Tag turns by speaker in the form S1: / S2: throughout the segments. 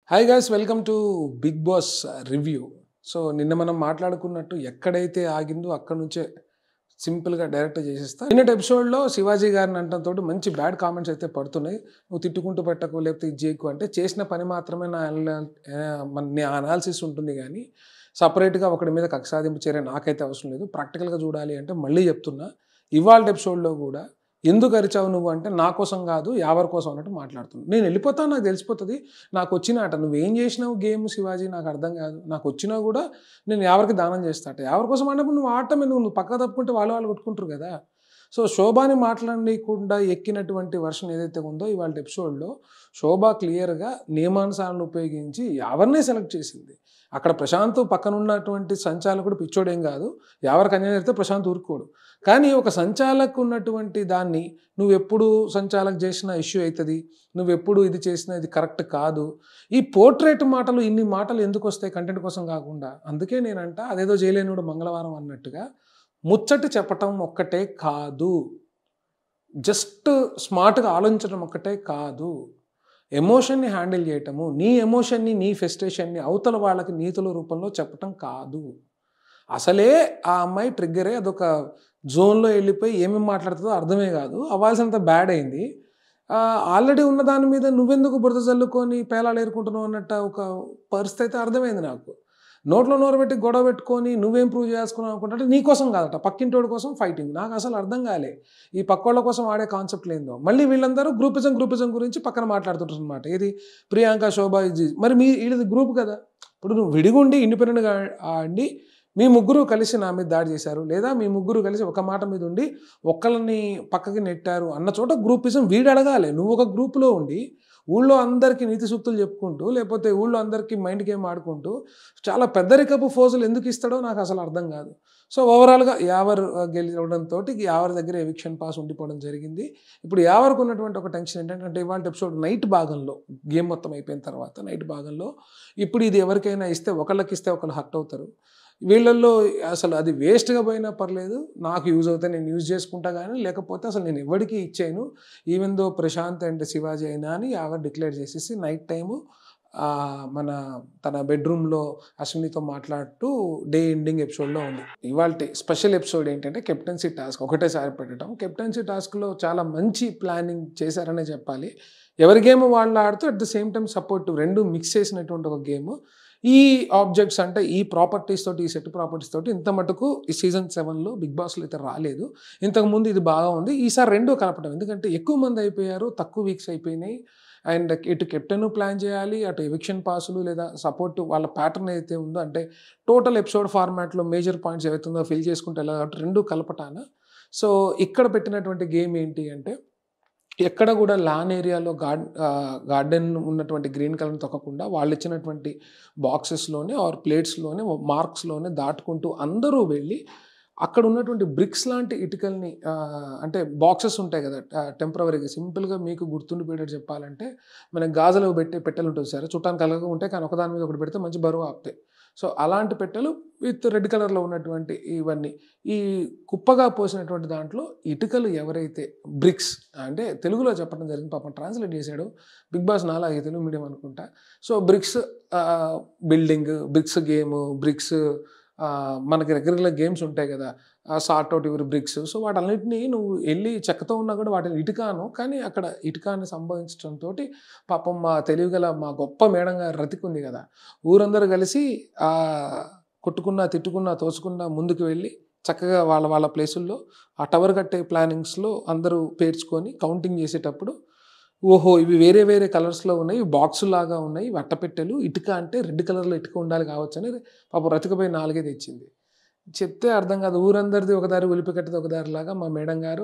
S1: Hi guys, welcome to Bigg Boss review. So నిన్న మనం మాట్లాడుకున్నట్టు ఎక్కడైతే ఆగిందో అక్కడ నుంచే సింపుల్గా డైరెక్ట్ చేసేస్తా. నిన్నటి ఎపిసోడ్లో శివాజీ గారిని అంటంతో మంచి బ్యాడ్ కామెంట్స్ అయితే పడుతున్నాయి. నువ్వు తిట్టుకుంటూ పెట్టకు, లేకపోతే ఇది చేయకు అంటే చేసిన పని మాత్రమే నా అనాలిసిస్ ఉంటుంది, కానీ సపరేట్గా ఒకటి మీద కక్షాదింపు చర్య నాకైతే అవసరం లేదు. ప్రాక్టికల్గా చూడాలి అంటే మళ్ళీ చెప్తున్నా, ఇవాళ ఎపిసోడ్లో కూడా ఎందుకు అరిచావు నువ్వు అంటే నా కోసం కాదు, యావర్ కోసం అన్నట్టు మాట్లాడుతున్నాను. నేను వెళ్ళిపోతాను, నాకు తెలిసిపోతుంది. నాకు వచ్చిన ఆట నువ్వేం చేసినావు గేమ్ శివాజీ నాకు అర్థం కాదు. నాకు వచ్చినా కూడా నేను యావర్కి దానం చేస్తాట. యావర్ కోసం అన్నప్పుడు నువ్వు ఆట మీద నువ్వు పక్క తప్పుకుంటే వాళ్ళు కొట్టుకుంటారు కదా. సో శోభాని మాట్లాడకుండా ఎక్కినటువంటి వర్షన్ ఏదైతే ఉందో ఇవాళ ఎపిసోడ్లో శోభ క్లియర్గా నియమానుసారాలను ఉపయోగించి యావర్నే సెలెక్ట్ చేసింది. అక్కడ ప్రశాంత్ పక్కన ఉన్నటువంటి సంచాలకుడు పిచ్చోడేం కాదు, యావరికి అన్యాయం జరిగితే ప్రశాంత్ ఊరుకోడు. కానీ ఒక సంచాలకు ఉన్నటువంటి దాన్ని నువ్వెప్పుడు సంచాలక్ చేసిన ఇష్యూ అవుతుంది, నువ్వెప్పుడు ఇది చేసినా ఇది కరెక్ట్ కాదు. ఈ పోర్ట్రేట్ మాటలు ఇన్ని మాటలు ఎందుకు వస్తాయి కంటెంట్ కోసం కాకుండా? అందుకే నేనంట అదేదో చేయలేనుడు మంగళవారం అన్నట్టుగా ముచ్చటి చెప్పటం ఒక్కటే కాదు, జస్ట్ స్మార్ట్గా ఆలోచించడం ఒక్కటే కాదు, ఎమోషన్ని హ్యాండిల్ చేయటము, నీ ఎమోషన్ని నీ ఫ్రస్ట్రేషన్ని అవతల వాళ్ళకి నీతుల రూపంలో చెప్పటం కాదు. అసలే ఆ అమ్మాయి ట్రిగ్గరే, అదొక జోన్లో వెళ్ళిపోయి ఏమేమి మాట్లాడుతుందో అర్థమే కాదు, అవ్వాల్సినంత బ్యాడ్ అయింది. ఆల్రెడీ ఉన్న దాని మీద నువ్వెందుకు బురద చల్లుకొని పేలాలు ఏరుకుంటున్నావు అన్నట్టు ఒక పరిస్థితి అయితే అర్థమైంది నాకు. నోట్లో నోరు పెట్టి గొడవ పెట్టుకొని నువ్వేం ప్రూవ్ చేసుకున్నావు అనుకుంటే నీ కోసం కాదట, పక్కింటోడి కోసం ఫైటింగ్. నాకు అసలు అర్థం కాలే ఈ పక్కోళ్ళ కోసం ఆడే కాన్సెప్ట్ లేదో. మళ్ళీ వీళ్ళందరూ గ్రూపిజం గురించి పక్కన మాట్లాడుతుంటారు అనమాట. ఇది ప్రియాంక, శోభ, మరి ఇది గ్రూప్ కదా. ఇప్పుడు నువ్వు విడిగుండి ఇండిపెండెంట్గా ఆడి మీ ముగ్గురు కలిసి నా మీద దాడి చేశారు, లేదా మీ ముగ్గురు కలిసి ఒక మాట మీద ఉండి ఒక్కళ్ళని పక్కకి నెట్టారు అన్న చోట గ్రూపిజం వీడు అడగాలి. నువ్వు ఒక గ్రూప్లో ఉండి ఊళ్ళో అందరికీ నీతి సూక్తులు చెప్పుకుంటూ, లేకపోతే ఊళ్ళో అందరికీ మైండ్ గేమ్ ఆడుకుంటూ చాలా పెద్దరికపు ఫోజులు ఎందుకు ఇస్తాడో నాకు అసలు అర్థం కాదు. సో ఓవరాల్గా యావర్ గెలవడంతో యావర్ దగ్గర ఎవిక్షన్ పాస్ ఉండిపోవడం జరిగింది. ఇప్పుడు యావర్కు ఉన్నటువంటి ఒక టెన్షన్ ఏంటంటే ఇవాళ ఎపిసోడ్ నైట్ భాగంలో, గేమ్ మొత్తం అయిపోయిన తర్వాత నైట్ భాగంలో ఇప్పుడు ఇది ఎవరికైనా ఇస్తే ఒకళ్ళకి ఇస్తే ఒకళ్ళు హర్ట్ అవుతారు. వీళ్ళల్లో అసలు అది వేస్ట్గా పోయినా పర్లేదు, నాకు యూజ్ అవుతాయి, నేను యూజ్ చేసుకుంటా, కానీ లేకపోతే అసలు నేను ఎవరికి ఇచ్చాను even though Prashanth and Shivaji అయినా అని యావర్ డిక్లేర్ చేసేసి నైట్ టైము తన బెడ్రూమ్లో అశ్వినితో మాట్లాడుతూ డే ఎండింగ్ ఎపిసోడ్లో ఉంది. ఇవాళ స్పెషల్ ఎపిసోడ్ ఏంటంటే కెప్టెన్సీ టాస్క్ ఒకటేసారి పెట్టడం. కెప్టెన్సీ టాస్క్లో చాలా మంచి ప్లానింగ్ చేశారనే చెప్పాలి. ఎవరి గేమ్ వాళ్ళు ఆడుతూ at the same time support రెండు మిక్స్ చేసినటువంటి ఒక గేమ్. ఈ ఆబ్జెక్ట్స్ అంటే ఈ ప్రాపర్టీస్ తోటి, ఈ సెట్ ప్రాపర్టీస్ తోటి ఇంత మటుకు ఈ సీజన్ 7లో బిగ్ బాస్లో అయితే రాలేదు. ఇంతకుముందు ఇది బాగా ఉంది, ఈసారి రెండు కలపడం. ఎందుకంటే ఎక్కువ మంది అయిపోయారు, తక్కువ వీక్స్ అయిపోయినాయి. అండ్ ఇటు కెప్టెన్ ప్లాన్ చేయాలి, అటు ఎవిక్షన్ పాసులు లేదా సపోర్ట్ వాళ్ళ ప్యాటర్న్ ఏదైతే ఉందో అంటే టోటల్ ఎపిసోడ్ ఫార్మాట్లో మేజర్ పాయింట్స్ ఏవైతే ఉందో ఫిల్ చేసుకుంటే ఎలా కాబట్టి రెండు కలపటాన. సో ఇక్కడ పెట్టినటువంటి గేమ్ ఏంటి అంటే ఎక్కడ కూడా లాన్ ఏరియాలో గార్డెన్ ఉన్నటువంటి గ్రీన్ కలర్ని తొక్కకుండా వాళ్ళు ఇచ్చినటువంటి బాక్సెస్లోనే ఆర్ ప్లేట్స్లోనే మార్క్స్లోనే దాటుకుంటూ అందరూ వెళ్ళి అక్కడ ఉన్నటువంటి బ్రిక్స్ లాంటి ఇటుకల్ని, అంటే బాక్సెస్ ఉంటాయి కదా టెంపరవరీగా, సింపుల్గా మీకు గుర్తుండిపోయేటట్టు చెప్పాలంటే మనకి గాజులు పెట్టెలు ఉంటుంది సార్, చుట్టానికి కలగా ఉంటాయి కానీ ఒకదాని మీద ఒకటి పెడితే మంచి బరువు ఆపుతాయి. సో అలాంటి పెట్టెలు విత్ రెడ్ కలర్లో ఉన్నటువంటి ఇవన్నీ ఈ కుప్పగా పోసినటువంటి దాంట్లో ఇటుకలు ఎవరైతే బ్రిక్స్ అంటే తెలుగులో చెప్పడం జరిగింది, పాపం ట్రాన్స్లేట్ చేశాడు బిగ్ బాస్ నాలాగే తెలుగు మీడియం అనుకుంటా. So bricks building, bricks game, bricks మనకి రెగ్యులర్ గేమ్స్ ఉంటాయి కదా sort out your bricks. So వాటన్నిటిని నువ్వు వెళ్ళి చెక్కతో ఉన్నా కూడా వాటిని ఇటుకాను, కానీ అక్కడ ఇటుకాన్ని సంభవించడంతో పాపం మా తెలివిగల మా గొప్ప మేడం గారు రతికుంది కదా, ఊరందరూ కలిసి కొట్టుకున్నా, తిట్టుకున్నా, తోసుకున్నా ముందుకు వెళ్ళి చక్కగా వాళ్ళ ప్లేసుల్లో ఆ టవర్ కట్టే ప్లానింగ్స్లో అందరూ పేర్చుకొని కౌంటింగ్ చేసేటప్పుడు ఓహో ఇవి వేరే వేరే కలర్స్లో ఉన్నాయి, బాక్సు లాగా ఉన్నాయి, వట్టపెట్టెలు, ఇటుక అంటే రెడ్ కలర్లో ఇటుక ఉండాలి కావచ్చు అని పాపం రతికపోయి 4 తెచ్చింది. చెప్తే అర్థం కాదు, ఊరందరిది ఒకదారి ఉలిపికట్టది ఒకదారిలాగా మా మేడం గారు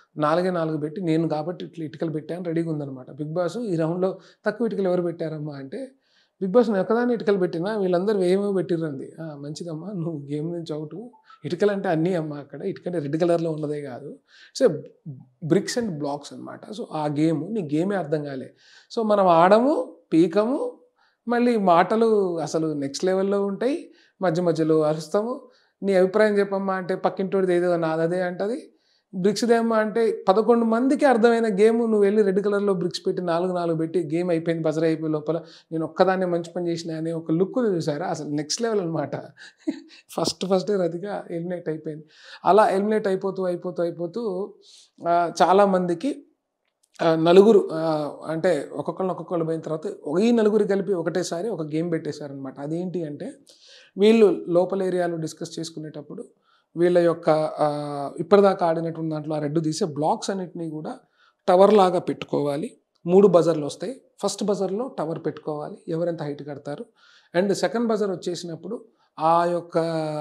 S1: 4 పెట్టి నేను కాబట్టి ఇట్లా ఇటుకలు పెట్టాను రెడీగా ఉందనమాట. బిగ్ బాస్ ఈ రౌండ్లో తక్కువ ఇటుకలు ఎవరు పెట్టారమ్మా అంటే బిగ్ బాస్ నేను ఒకదాన్ని ఇటుకలు పెట్టినా వీళ్ళందరూ ఏమో పెట్టిరండి. మంచిదమ్మా, నువ్వు గేమ్ నుంచి అవుట్, ఇటుకలు అంటే అన్నీ అమ్మ, అక్కడ ఇటుకంటే రెడ్ కలర్లో ఉన్నదే కాదు, సో బ్రిక్స్ అండ్ బ్లాక్స్ అనమాట. సో ఆ గేమ్ నీ గేమే అర్థం కాలే. సో మనం ఆడము, పీకము, మళ్ళీ మాటలు అసలు నెక్స్ట్ లెవెల్లో ఉంటాయి, మధ్యలో అరుస్తాము. నీ అభిప్రాయం చెప్పమ్మా అంటే పక్కింటోడిది ఏదో నాదదే అంటది. బ్రిక్స్ దేమ్మా అంటే 11 మందికి అర్థమైన గేమ్ నువ్వు వెళ్ళి రెడ్ కలర్లో బ్రిక్స్ పెట్టి 4 పెట్టి గేమ్ అయిపోయింది, బజర్ అయిపోయి లోపల నేను ఒక్కదాన్నే మంచి పని చేసిన అనే ఒక లుక్ చూసారా, అసలు నెక్స్ట్ లెవెల్ అనమాట. ఫస్టే రతిగా ఎలిమినేట్ అయిపోయింది. అలా ఎలిమినేట్ అయిపోతూ చాలామందికి నలుగురు అంటే ఒక్కొక్కళ్ళు పోయిన తర్వాత ఈ నలుగురు కలిపి ఒకటేసారి ఒక గేమ్ పెట్టేశారనమాట. అదేంటి అంటే వీళ్ళు లోపల ఏరియాలో డిస్కస్ చేసుకునేటప్పుడు వీళ్ళ యొక్క ఇప్పటిదాకా ఆడినటువంటి దాంట్లో ఆ రెడ్ తీసే బ్లాక్స్ అన్నిటినీ కూడా టవర్ లాగా పెట్టుకోవాలి. 3 బజర్లు వస్తాయి. ఫస్ట్ బజర్లో టవర్ పెట్టుకోవాలి, ఎవరెంత హైట్ కడతారు. అండ్ సెకండ్ బజర్ వచ్చేసినప్పుడు ఆ యొక్క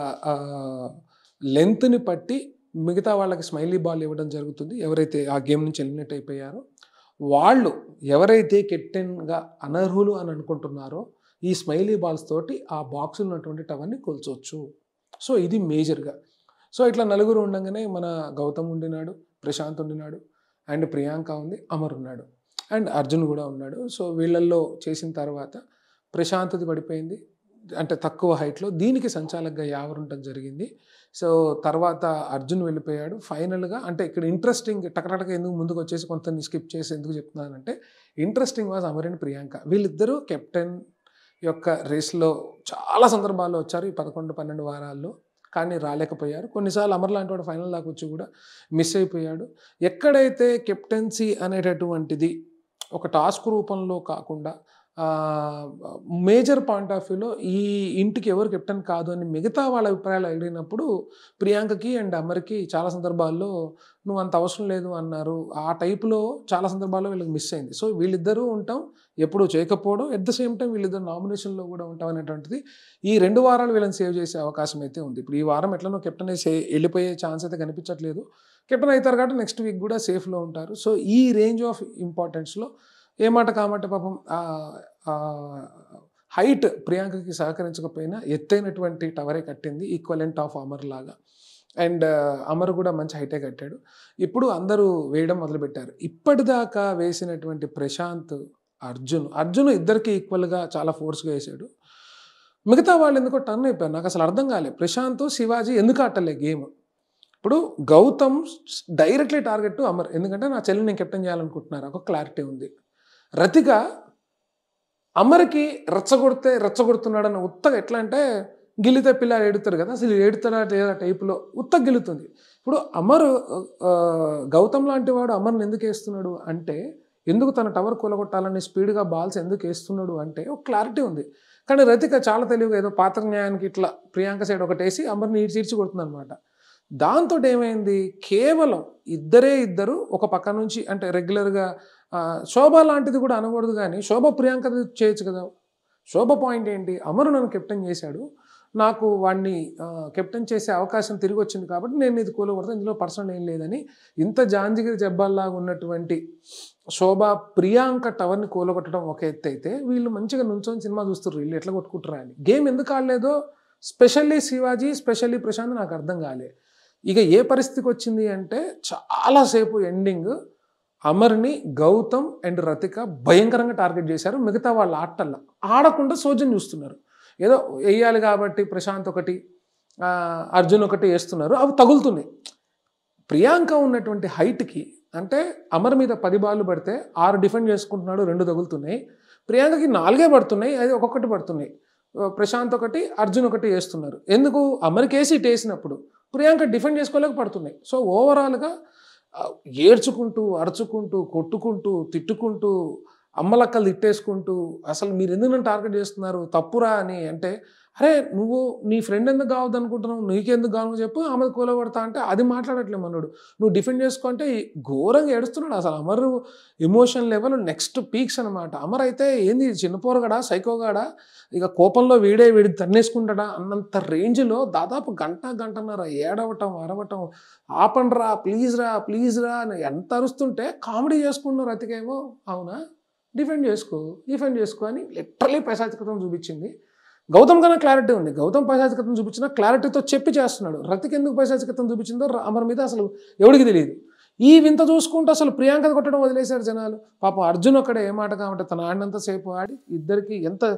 S1: లెంత్ని పట్టి మిగతా వాళ్ళకి స్మైలీ బాల్ ఇవ్వడం జరుగుతుంది. ఎవరైతే ఆ గేమ్ నుంచి ఎలిమినేట్ అయిపోయారో వాళ్ళు ఎవరైతే కెప్టెన్గా అనర్హులు అని అనుకుంటున్నారో ఈ స్మైలీ బాల్స్ తోటి ఆ బాక్స్లో ఉన్నటువంటి టవర్ని కూల్చవచ్చు. సో ఇది మేజర్గా. సో ఇట్లా నలుగురు ఉండగానే మన గౌతమ్ ఉండినాడు, ప్రశాంత్ ఉండినాడు, అండ్ ప్రియాంక ఉంది, అమర్ ఉన్నాడు, అండ్ అర్జున్ కూడా ఉన్నాడు. సో వీళ్ళల్లో చేసిన తర్వాత ప్రశాంత్ది పడిపోయింది, అంటే తక్కువ హైట్లో. దీనికి సంచాలకుగా యావర్ ఉండటం జరిగింది. సో తర్వాత అర్జున్ వెళ్ళిపోయాడు ఫైనల్గా. అంటే ఇక్కడ ఇంట్రెస్టింగ్ టకటక ఎందుకు ముందుకు వచ్చేసి కొంత స్కిప్ చేసి ఎందుకు చెప్తున్నానంటే interesting was Amar and Priyanka. వీళ్ళిద్దరూ కెప్టెన్ యొక్క రేస్లో చాలా సందర్భాల్లో వచ్చారు ఈ 11-12 వారాల్లో, కానీ రాలేకపోయారు. కొన్నిసార్లు అమర్ లాంటి వాడు ఫైనల్ దాకా వచ్చి కూడా మిస్ అయిపోయాడు. ఎక్కడైతే కెప్టెన్సీ అనేటటువంటిది ఒక టాస్క్ రూపంలో కాకుండా మేజర్ పాయింట్ ఆఫ్ వ్యూలో ఈ ఇంటికి ఎవరు కెప్టెన్ కాదు అని మిగతా వాళ్ళ అభిప్రాయాలు అడిగినప్పుడు ప్రియాంకకి అండ్ అమర్కి చాలా సందర్భాల్లో నువ్వు అంత అవసరం లేదు అన్నారు. ఆ టైపులో చాలా సందర్భాల్లో వీళ్ళకి మిస్ అయింది. సో వీళ్ళిద్దరూ ఉంటాం, ఎప్పుడూ చేయకపోవడం, ఎట్ ద సేమ్ టైం వీళ్ళిద్దరు నామినేషన్లో కూడా ఉంటాం అనేటువంటిది ఈ 2 వారాలు వీళ్ళని సేవ్ చేసే అవకాశం అయితే ఉంది. ఇప్పుడు ఈ వారం ఎట్లనో కెప్టెన్ వెళ్ళిపోయే ఛాన్స్ అయితే కనిపించట్లేదు. కెప్టెన్ అవుతారు కాబట్టి నెక్స్ట్ వీక్ కూడా సేఫ్లో ఉంటారు. సో ఈ రేంజ్ ఆఫ్ ఇంపార్టెన్స్లో ఏ మాట కామాట పాపం హైట్ ప్రియాంకకి సహకరించకపోయినా ఎత్తైనటువంటి టవరే కట్టింది, ఈక్వలెంట్ ఆఫ్ అమర్ లాగా. అండ్ అమర్ కూడా మంచి హైటే కట్టాడు. ఇప్పుడు అందరూ వేయడం మొదలుపెట్టారు. ఇప్పటిదాకా వేసినటువంటి ప్రశాంత్, అర్జున్ ఇద్దరికి ఈక్వల్గా చాలా ఫోర్స్గా వేసాడు. మిగతా వాళ్ళు ఎందుకో టర్న్ అయిపోయారు. నాకు అసలు అర్థం కాలేదు ప్రశాంత్ శివాజీ ఎందుకు ఆటలే గేమ్. ఇప్పుడు Gautham directly target to Amar, ఎందుకంటే నా చెల్లిని నేను కెప్టెన్ చేయాలనుకుంటున్నారు, ఒక క్లారిటీ ఉంది. రతిక అమర్కి రెచ్చగొడుతున్నాడని ఉత్తగా ఎట్లా అంటే గిల్లితే పిల్లలు ఏడుతారు కదా, అసలు ఏడుతాడా లేదా టైపులో ఉత్తగా గిల్లుతుంది. ఇప్పుడు అమర్ గౌతమ్ లాంటి వాడు అమర్ని ఎందుకు వేస్తున్నాడు అంటే, ఎందుకు తన టవర్ కూలగొట్టాలని స్పీడ్గా బాల్స్ ఎందుకు వేస్తున్నాడు అంటే ఒక క్లారిటీ ఉంది. కానీ రతిక చాలా తెలివిగా ఏదో పాత్ర న్యాయానికి ఇట్లా ప్రియాంక సైడ్ ఒకటేసి అమర్ని ఈడ్చి కొడుతుంది అనమాట. దాంతో ఏమైంది, కేవలం ఇద్దరు ఒక పక్క నుంచి, అంటే రెగ్యులర్గా శోభ లాంటిది కూడా అనకూడదు కానీ శోభ ప్రియాంక చేయొచ్చు కదా. శోభ పాయింట్ ఏంటి, అమరు నన్ను కెప్టెన్ చేశాడు, నాకు వాడిని కెప్టెన్ చేసే అవకాశం తిరిగి వచ్చింది కాబట్టి నేను ఇది కూలగొడతాను, ఇందులో పర్సనల్ ఏం లేదని. ఇంత జాంజిగిరి జబ్బాల్లాగా ఉన్నటువంటి శోభ ప్రియాంక టవర్ని కూలగొట్టడం ఒక ఎత్తు అయితే, వీళ్ళు మంచిగా నుంచొని సినిమా చూస్తారు, వీళ్ళు ఎట్లా కొట్టుకుంటారా అని. గేమ్ ఎందుకు ఆడలేదో స్పెషల్లీ శివాజీ, స్పెషల్లీ ప్రశాంత్ నాకు అర్థం కాలే. ఇక ఏ పరిస్థితికి వచ్చింది అంటే చాలాసేపు ఎండింగ్ అమర్ని గౌతమ్ అండ్ రతిక భయంకరంగా టార్గెట్ చేశారు. మిగతా వాళ్ళ ఆటల్లో ఆడకుండా సోజన్ చూస్తున్నారు. ఏదో వేయాలి కాబట్టి ప్రశాంత్ ఒకటి, అర్జున్ ఒకటి వేస్తున్నారు, అవి తగులుతున్నాయి. ప్రియాంక ఉన్నటువంటి హైట్కి, అంటే అమర్ మీద 10 బాళ్ళు పడితే 6 డిఫెండ్ చేసుకుంటున్నాడు, 2 తగులుతున్నాయి. ప్రియాంకకి 4 పడుతున్నాయి, అది ఒక్కొక్కటి పడుతున్నాయి. ప్రశాంత్ ఒకటి, అర్జున్ ఒకటి వేస్తున్నారు. ఎందుకు, అమర్కి వేసి ఇటు వేసినప్పుడు ప్రియాంక డిఫెండ్ చేసుకోలేక పడుతున్నాయి. సో ఓవరాల్గా ఏడ్చుకుంటూ, అరుచుకుంటూ, కొట్టుకుంటూ, తిట్టుకుంటూ, అమ్మలక్కలు తిట్టేసుకుంటూ, అసలు మీరు ఎందుకు నన్ను టార్గెట్ చేస్తున్నారు, తప్పురా అని. అంటే అరే నువ్వు నీ ఫ్రెండ్ ఎందుకు కావద్దు అనుకుంటున్నావు, నీకెందుకు కావాలని చెప్పు, ఆమె కూలగొడతా అంటే అది మాట్లాడట్లేదు మనోడు. నువ్వు డిఫెండ్ చేసుకుంటే ఘోరంగా ఏడుస్తున్నాడు. అసలు Amar emotion level next peaks అనమాట. అమర్ అయితే ఏంది చిన్నపోరగాడా, సైకోగాడా, ఇక కోపంలో వీడి తన్నేసుకుంటాడా అన్నంత రేంజ్లో దాదాపు గంటన్నర ఏడవటం, అరవటం, ఆపండ్రా ప్లీజ్ రా అని ఎంత అరుస్తుంటే కామెడీ చేసుకుంటున్నారు. రతికేమో అవునా డిఫెండ్ చేసుకో అని లిటరలీ పైశాచికతం చూపించింది. గౌతమ్ కన్నా క్లారిటీ ఉంది. గౌతమ్ పైశాచికతం చూపించిన క్లారిటీతో చెప్పి చేస్తున్నాడు. రతికి ఎందుకు పైశాచికతం చూపించిందో అమర్ మీద అసలు ఎవడికి తెలియదు. ఈ వింత చూసుకుంటూ అసలు ప్రియాంక కొట్టడం వదిలేశారు జనాలు. పాపం అర్జున్ ఒక్కడే ఏ మాట కాబట్టి తను ఆడినంతసేపు ఆడి ఇద్దరికి ఎంత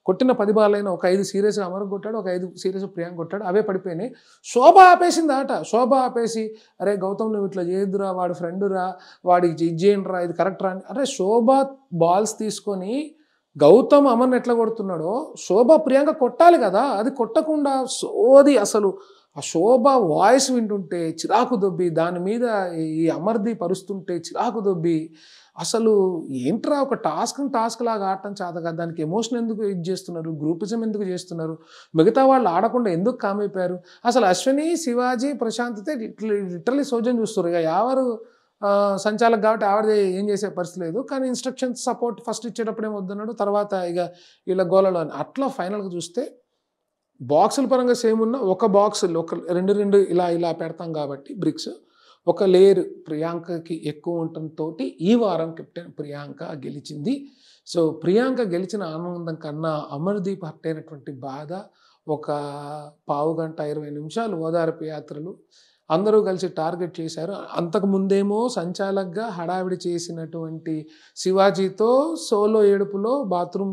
S1: కొట్టిన 10 బాలైనా ఒక 5 సీరియస్గా అమర్ కొట్టాడు, ఒక 5 సీరియస్ ప్రియాంక కొట్టాడు, అవే పడిపోయినాయి. శోభ ఆపేసింది ఆట. శోభ ఆపేసి అరే గౌతమ్ నువ్వు ఇట్లా చేయొద్దురా, వాడు ఫ్రెండ్ రా, వాడికి ఇది చేయండి రా, ఇది కరెక్ట్ రా అని. అరే శోభ బాల్స్ తీసుకొని గౌతమ్ అమర్ని ఎట్లా కొడుతున్నాడో శోభ ప్రియాంక కొట్టాలి కదా, అది కొట్టకుండా సోది. అసలు ఆ శోభ వాయిస్ వింటుంటే చిరాకు దొబ్బి, దాని మీద ఈ అమర్దీప్ అరుస్తుంటే చిరాకు దొబ్బి, అసలు ఏంట్రా ఒక టాస్క్ లాగా ఆడటం చేత కదా, దానికి ఎమోషన్ ఎందుకు ఇది చేస్తున్నారు, గ్రూపిజం ఎందుకు చేస్తున్నారు, మిగతా వాళ్ళు ఆడకుండా ఎందుకు కామైపోయారు. అసలు అశ్విని, శివాజీ, ప్రశాంత్ అయితే లిటరలీ సోజన్ చూస్తారు. ఇక ఎవరు సంచాలక్ కాబట్టి ఆవిడ ఏం చేసే పరిస్థితి లేదు. కానీ ఇన్స్ట్రక్షన్స్ సపోర్ట్ ఫస్ట్ ఇచ్చేటప్పుడు ఏం వద్దన్నాడు, తర్వాత ఇక వీళ్ళ గోలలో అని అట్లా ఫైనల్గా చూస్తే బాక్సుల పరంగా సేమ్ ఉన్న ఒక బాక్సులు ఒక రెండు ఇలా పెడతాం కాబట్టి బ్రిక్స్ ఒక లేయర్ ప్రియాంకకి ఎక్కువ ఉండటంతో ఈ వారం కెప్టెన్ ప్రియాంక గెలిచింది. సో ప్రియాంక గెలిచిన ఆనందం కన్నా అమర్దీప్ హర్ట్ అయినటువంటి బాధ, ఒక పావు గంట 20 నిమిషాలు ఓదార్పు యాత్రలు అందరూ కలిసి టార్గెట్ చేశారు. అంతకుముందేమో సంచాలక్గా హడావిడి చేసినటువంటి శివాజీతో సోలో ఏడుపులో బాత్రూమ్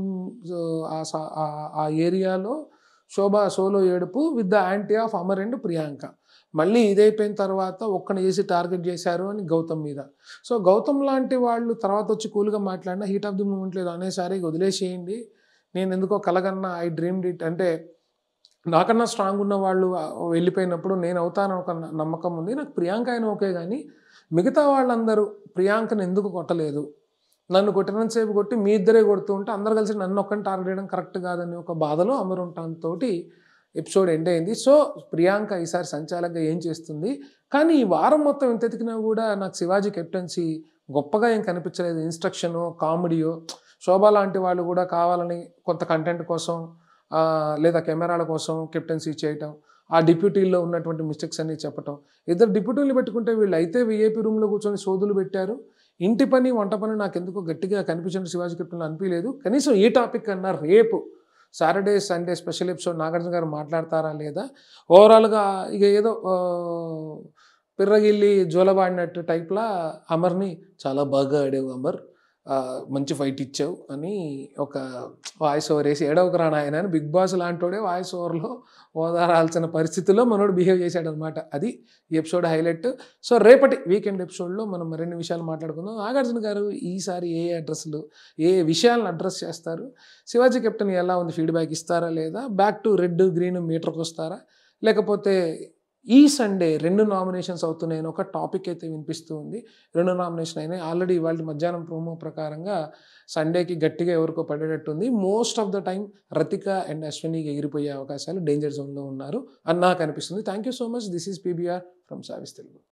S1: ఆ ఏరియాలో శోభ సోలో ఏడుపు with the anti of Amar and Priyanka. మళ్ళీ ఇదైపోయిన తర్వాత ఒక్కని చేసి టార్గెట్ చేశారు అని గౌతమ్ మీద. సో గౌతమ్ లాంటి వాళ్ళు తర్వాత వచ్చి కూల్గా మాట్లాడినా హీట్ ఆఫ్ ది మూమెంట్ లేదు అనేసారి వదిలేసేయండి, నేను ఎందుకో కలగన్నా ఐ డ్రీమ్డ్ ఇట్ అంటే నాకన్నా స్ట్రాంగ్ ఉన్న వాళ్ళు వెళ్ళిపోయినప్పుడు నేను అవుతాను ఒక నమ్మకం ఉంది. నాకు ప్రియాంక అయినా ఓకే, కానీ మిగతా వాళ్ళందరూ ప్రియాంకను ఎందుకు కొట్టలేదు, నన్ను కొట్టినంతసేపు కొట్టి మీ ఇద్దరే కొడుతూ ఉంటే అందరు కలిసి నన్ను ఒక్కని టార్గెట్ చేయడం కరెక్ట్ కాదని ఒక బాధలో అమర్ ఉండటంతో ఎపిసోడ్ ఎండ్ అయింది. సో ప్రియాంక ఈసారి సంచాలకుగా ఏం చేస్తుంది, కానీ ఈ వారం మొత్తం ఎంత ఎతికినా కూడా నాకు శివాజీ కెప్టెన్సీ గొప్పగా ఏం కనిపించలేదు. ఇన్స్ట్రక్షను, కామెడీయో, శోభ లాంటి వాళ్ళు కూడా కావాలని కొంత కంటెంట్ కోసం లేదా కెమెరాల కోసం కెప్టెన్సీ చేయటం, ఆ డిప్యూటీల్లో ఉన్నటువంటి మిస్టేక్స్ అన్నీ చెప్పటం. ఇద్దరు డిప్యూటీలు పెట్టుకుంటే వీళ్ళు అయితే విఐపీ రూమ్లో కూర్చొని సోదులు పెట్టారు. ఇంటి పని వంట పని నాకు ఎందుకో గట్టిగా కనిపించిన శివాజీ కెప్టెన్లో అనిపించలేదు. కనీసం ఈ టాపిక్ అన్నా రేపు Saturday Sunday special episode Nagarjuna garu మాట్లాడతారా లేదా, ఓవరాల్గా ఇక ఏదో పిర్రగిల్లి జోలబాడినట్టు టైప్లా అమర్ని చాలా బాగా ఆడావు అమర్, మంచి ఫైట్ ఇచ్చావు అని ఒక వాయిస్ ఓవర్ వేసి ఏడవకు రా నాయన అని బిగ్ బాస్ లాంటోడే వాయిస్ ఓవర్లో ఓదారాల్సిన పరిస్థితుల్లో మనోడు బిహేవ్ చేశాడు అనమాట. అది ఈ ఎపిసోడ్ హైలైట్. సో రేపటి వీకెండ్ ఎపిసోడ్లో మనం మరిన్ని విషయాలు మాట్లాడుకుందాం. నాగార్జున గారు ఈసారి ఏ అడ్రస్లు ఏ విషయాలను అడ్రస్ చేస్తారు, శివాజీ కెప్టెన్ ఎలా ఉంది ఫీడ్బ్యాక్ ఇస్తారా లేదా, బ్యాక్ టు రెడ్ గ్రీన్ మీటర్కి వస్తారా, లేకపోతే ఈ సండే 2 నామినేషన్స్ అవుతున్నాయని ఒక టాపిక్ అయితే వినిపిస్తూ ఉంది. 2 నామినేషన్ అయినాయి ఆల్రెడీ. ఇవాళ మధ్యాహ్నం ప్రోమో ప్రకారంగా సండేకి గట్టిగా ఎవరికో పడేటట్టుంది. Most of the time Rathika and అశ్వినికి ఎగిరిపోయే అవకాశాలు డేంజర్ జోన్లో ఉన్నారు అని నాకు అనిపిస్తుంది. Thank you so much. This is PBR from సావిస్ తెలుగు.